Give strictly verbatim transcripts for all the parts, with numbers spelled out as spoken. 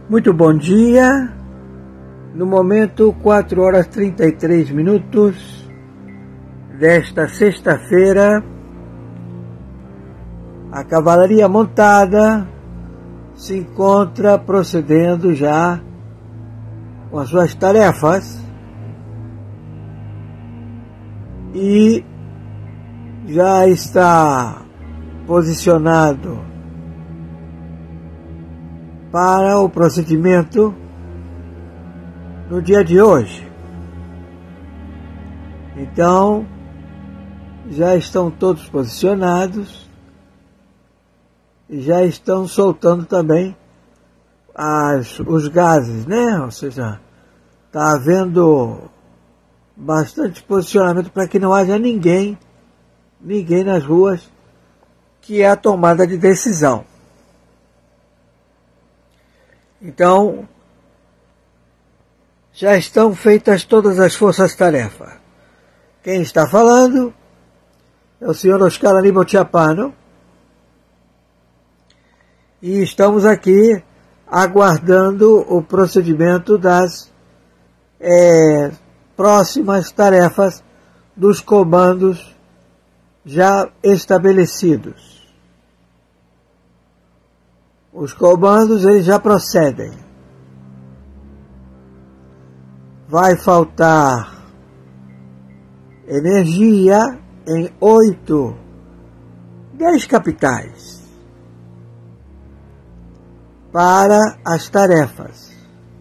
Muito bom dia, no momento quatro horas e trinta e três minutos desta sexta-feira, a cavalaria montada se encontra procedendo já com as suas tarefas e já está posicionado para o procedimento no dia de hoje. Então, já estão todos posicionados e já estão soltando também as, os gases, né? Ou seja, está havendo bastante posicionamento para que não haja ninguém, ninguém nas ruas, que é a tomada de decisão. Então, já estão feitas todas as forças-tarefa. Quem está falando é o senhor Oscar Aníbal Chiappano. E estamos aqui aguardando o procedimento das é, próximas tarefas dos comandos já estabelecidos. Os comandos, eles já procedem. Vai faltar energia em oito, dez capitais para as tarefas.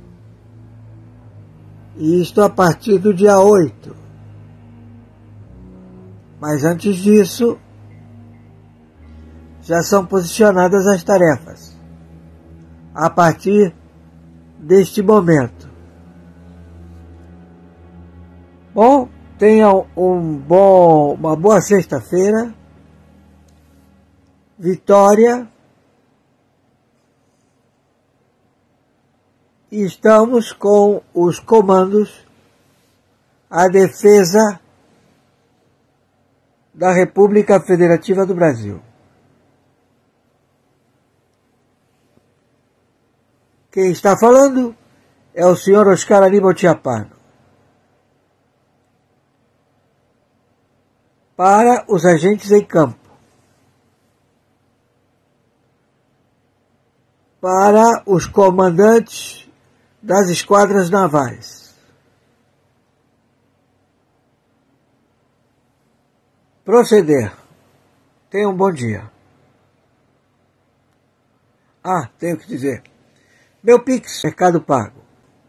E isto a partir do dia oito. Mas antes disso, já são posicionadas as tarefas. A partir deste momento. Bom, tenham um bom, uma boa sexta-feira. Vitória. E estamos com os comandos à defesa da República Federativa do Brasil. Quem está falando é o senhor Oscar Aníbal Chiappano. Para os agentes em campo. Para os comandantes das esquadras navais. Proceder. Tenha um bom dia. Ah, tenho que dizer. Meu Pix, Mercado Pago.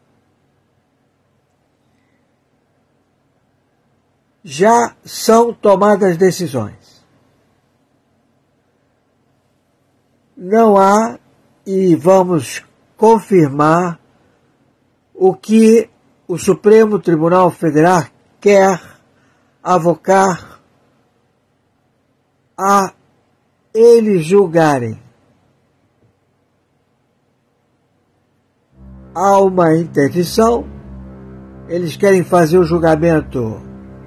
Já são tomadas decisões. Não há, e vamos confirmar, o que o Supremo Tribunal Federal quer avocar a eles julgarem. Há uma interdição, eles querem fazer o julgamento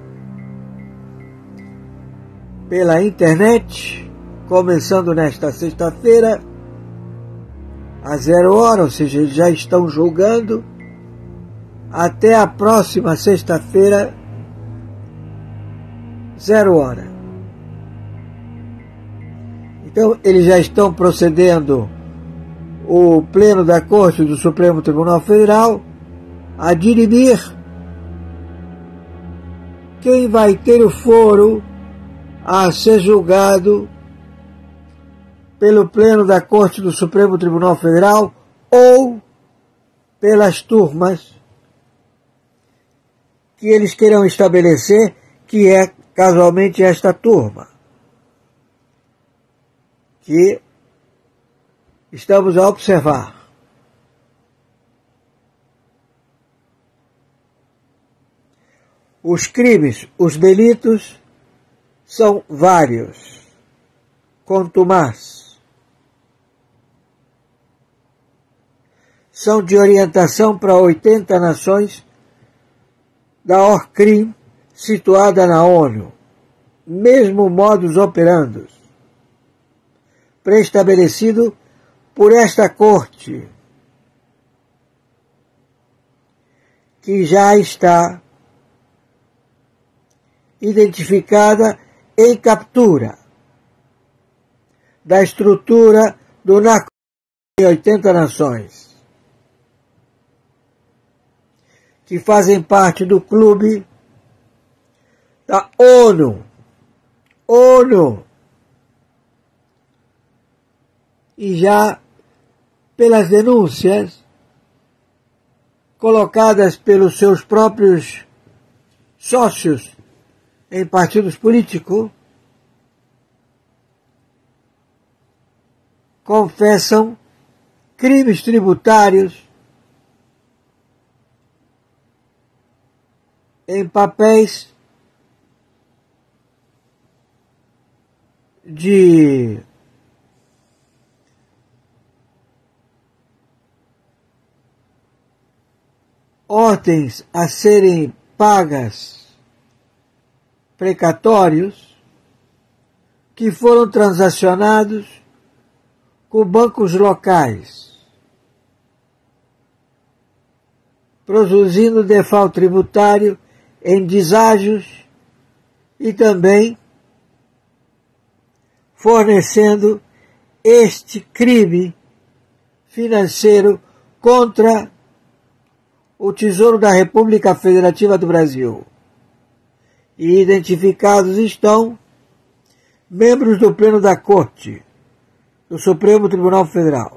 pela internet, começando nesta sexta-feira, a zero hora, ou seja, eles já estão julgando, até a próxima sexta-feira, zero hora. Então, eles já estão procedendo o Pleno da Corte do Supremo Tribunal Federal a dirimir quem vai ter o foro a ser julgado pelo Pleno da Corte do Supremo Tribunal Federal ou pelas turmas que eles queiram estabelecer, que é casualmente esta turma, que estamos a observar. Os crimes, os delitos são vários, contumaz. São de orientação para oitenta nações da ORCRIM, situada na ONU. Mesmo modus operandi, preestabelecido por esta Corte, que já está identificada em captura da estrutura do NACO em oitenta nações, que fazem parte do clube da ONU. ONU. E já pelas denúncias colocadas pelos seus próprios sócios em partidos políticos, confessam crimes tributários em papéis de ordens a serem pagas, precatórios, que foram transacionados com bancos locais, produzindo default tributário em deságios e também fornecendo este crime financeiro contra o Tesouro da República Federativa do Brasil. E identificados estão membros do Pleno da Corte, do Supremo Tribunal Federal.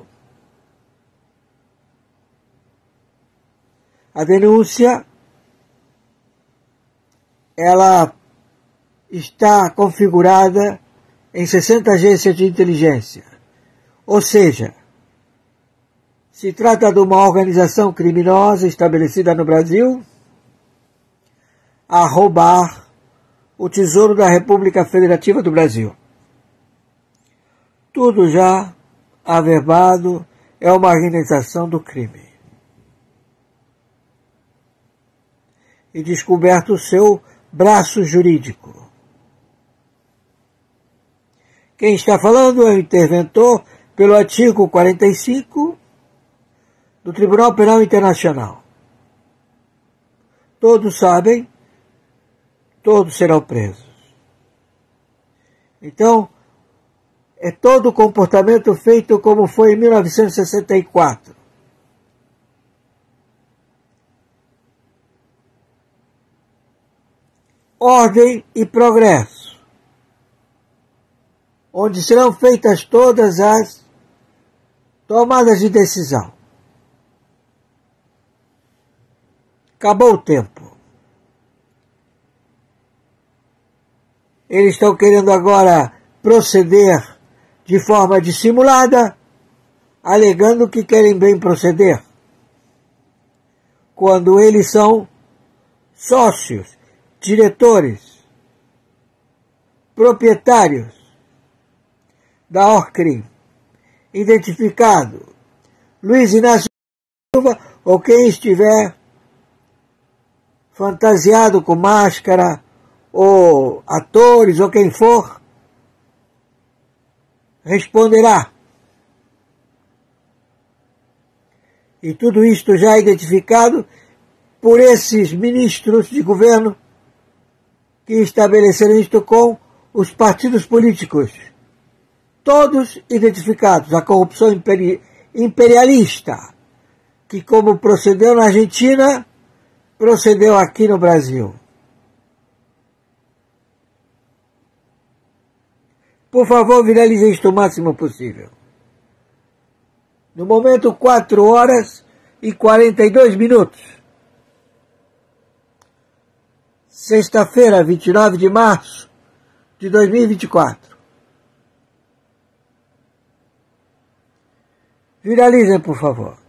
A denúncia, ela está configurada em sessenta agências de inteligência, ou seja, se trata de uma organização criminosa estabelecida no Brasil a roubar o Tesouro da República Federativa do Brasil. Tudo já averbado, é uma organização do crime. E descoberto o seu braço jurídico. Quem está falando é o interventor pelo artigo quarenta e cinco do Tribunal Penal Internacional. Todos sabem, todos serão presos. Então, é todo o comportamento feito como foi em mil novecentos e sessenta e quatro. Ordem e progresso, onde serão feitas todas as tomadas de decisão. Acabou o tempo. Eles estão querendo agora proceder de forma dissimulada, alegando que querem bem proceder, quando eles são sócios, diretores, proprietários da Orcrim, identificado Luiz Inácio Silva, ou quem estiver fantasiado com máscara, ou atores, ou quem for, responderá. E tudo isto já é identificado por esses ministros de governo que estabeleceram isto com os partidos políticos. Todos identificados. A corrupção imperi- imperialista, que como procedeu na Argentina, procedeu aqui no Brasil. Por favor, viralize isto o máximo possível. No momento, quatro horas e quarenta e dois minutos. Sexta-feira, vinte e nove de março de dois mil e vinte e quatro. Viralizem, por favor.